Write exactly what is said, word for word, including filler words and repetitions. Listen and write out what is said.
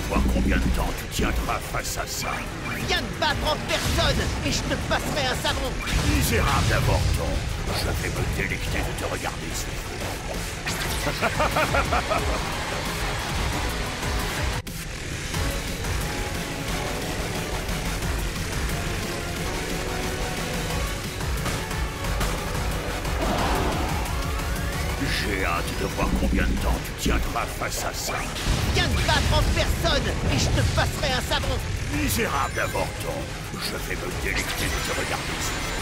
voir combien de temps tu tiendras face à ça. Viens te battre en personne et je te passerai un savon. Misérable avorton, je vais me délecter de te regarder souffrir. J'ai hâte de voir combien de temps tu tiendras face à ça. Viens te battre en personne et je te passerai un savon. Misérable avorton, je vais me délecter de te regarder souffrir.